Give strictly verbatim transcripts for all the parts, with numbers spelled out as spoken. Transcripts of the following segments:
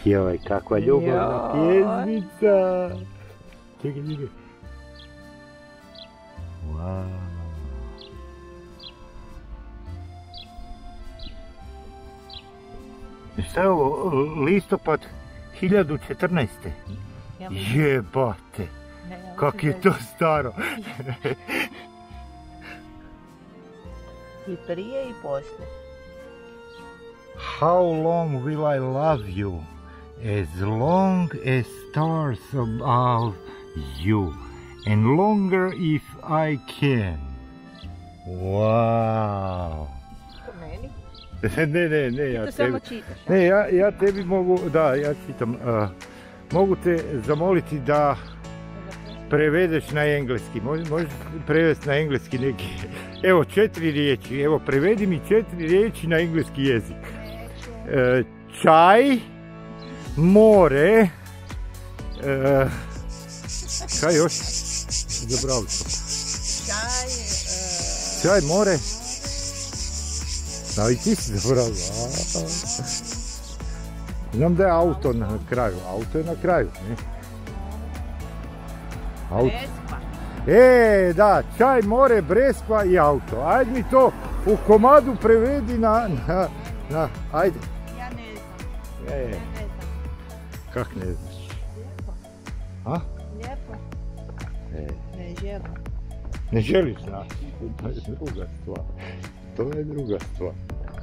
Joj, kakva ljubavna pjesmica. Čekaj, čekaj. Wow. Šta je ovo? Listopad hiljadu četrnaeste. Jebate. Kak je to staro. I prije i poslije. How long will I love you? As long as stars above you. And longer if I can. Wow. To meni? Ne, ne, ne, ja Ti to tebi... samo čitaš, a? Ne, ja, ja tebi mogu, da, ja čitam. Uh, mogu te zamoliti da prevedeš na engleski. Možeš prevesti na engleski neki... Evo, četiri riječi. Evo, prevedi mi četiri riječi na engleski jezik. Uh, čaj, more, uh, kaj još? Zabravo to. Čaj, uh... Čaj, more. Da, i ti si zabravo. Znam da je auto na kraju. Auto je na kraju, ne? Auto. Breskva. E, da, čaj, more, breskva i auto. Ajde mi to u komadu prevedi na... na, na ajde. Ja ne znam. E, Ja ne znam. kak ne znaš? Lijepo. A? Lijepo. E, Ne želim. ne želiš znati. To je druga stvar. To je druga stvar.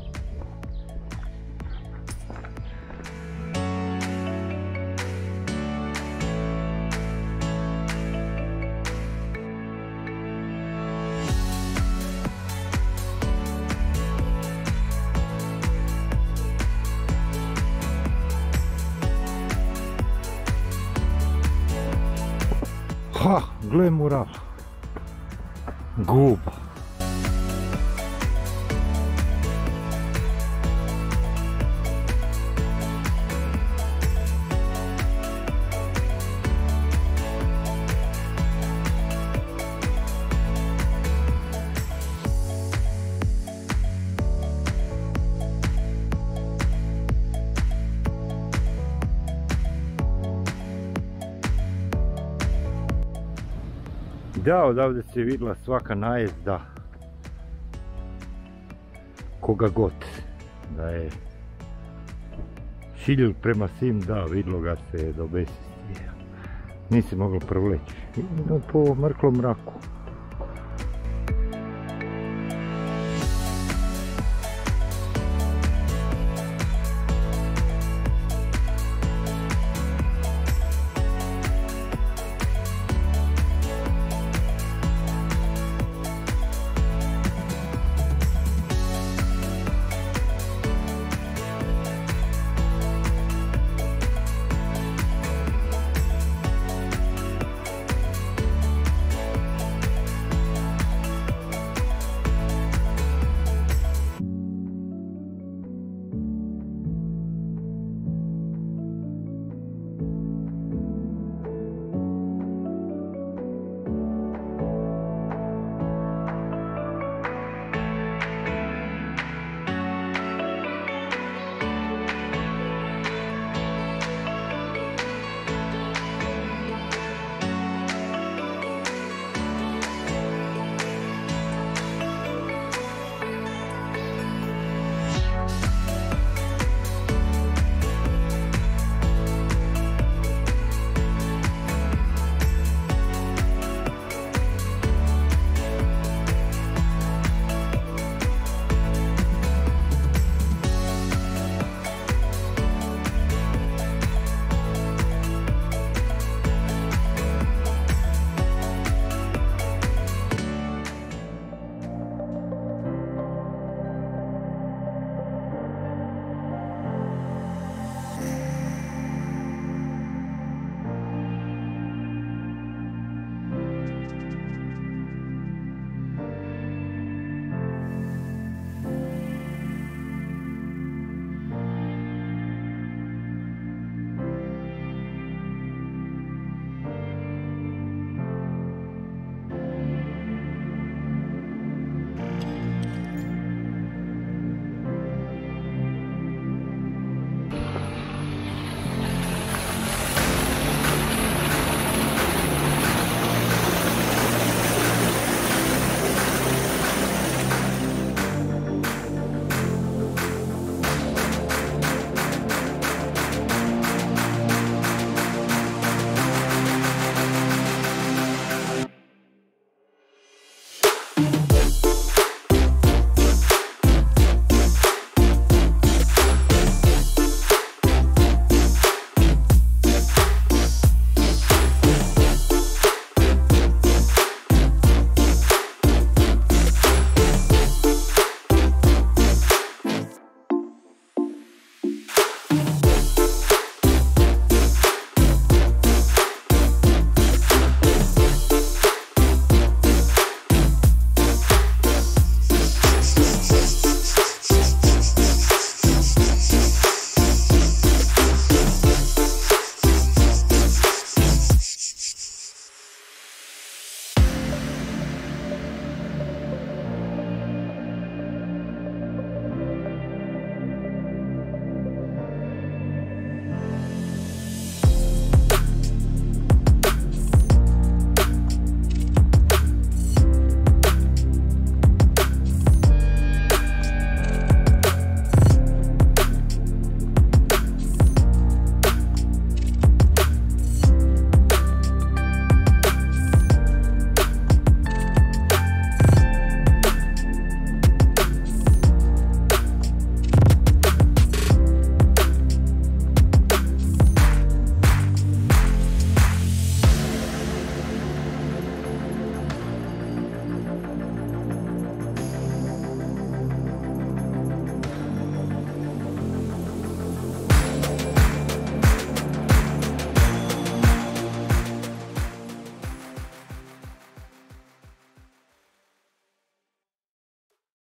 Ha, gle mural. Guba. Da, odavde se vidjela svaka najezda koga god da je šilj prema svim, da, vidjelo ga se do besvijesti. Nisi moglo provleći po mrklom mraku.